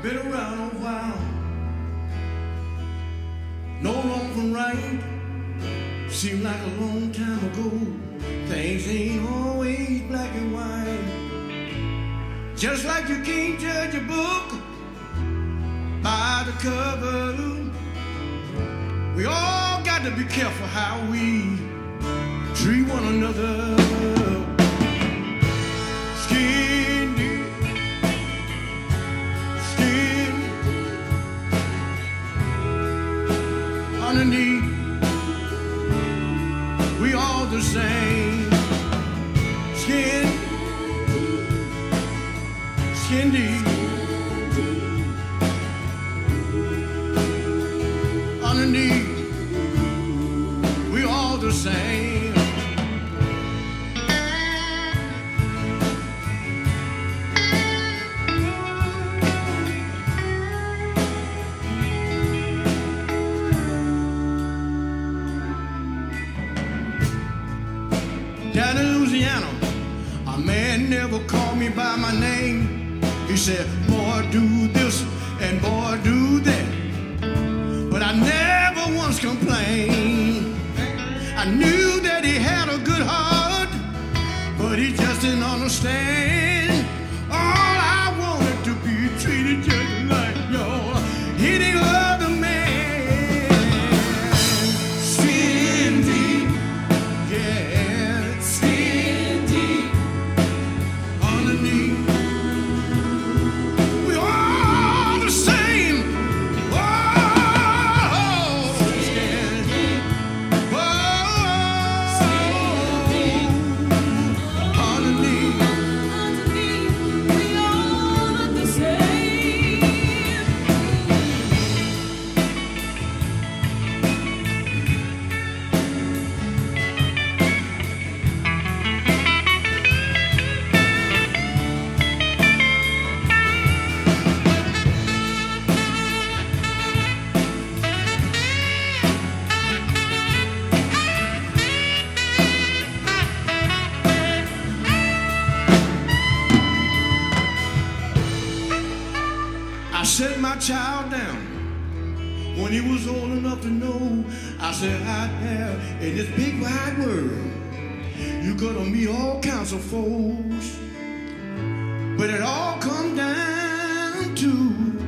been around a while. No wrong from right. Seemed like a long time ago. Things ain't always black and white. Just like you can't judge a book by the cover. We all got to be careful how we treat one another. Skin deep, skin underneath. We all the same. Skin, skin deep, underneath. We all the same. Down in Louisiana, a man never called me by my name. He said, boy, do this and boy, do that. But I never once complained. I knew that he had a good heart, but he just didn't understand. All I wanted to be treated just like y'all, any other man. Skin deep, yeah, skin deep, underneath. We all the same. Oh, skin deep. I set my child down when he was old enough to know. I said, out there in this big wide world, you're gonna meet all kinds of folks, but it all comes down to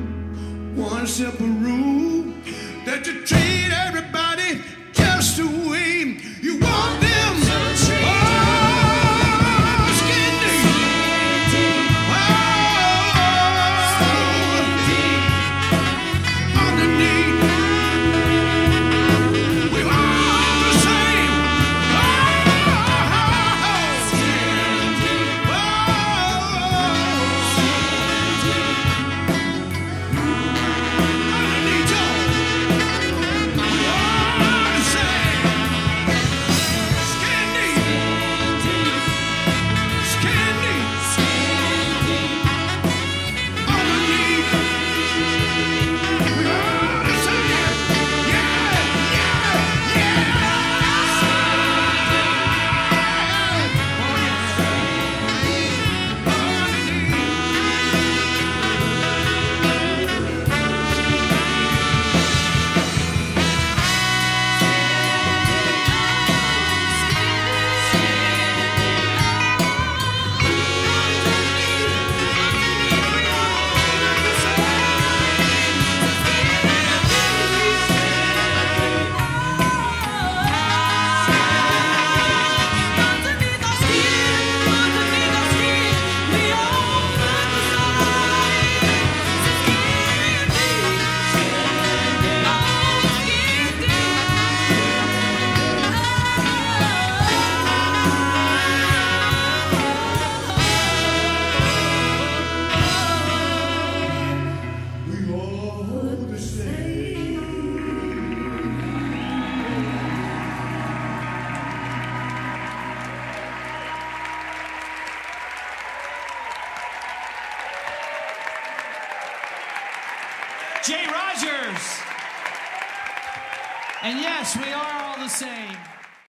one simple rule, that you treat everybody just the way you want them. Jay Rogers. And yes, we are all the same.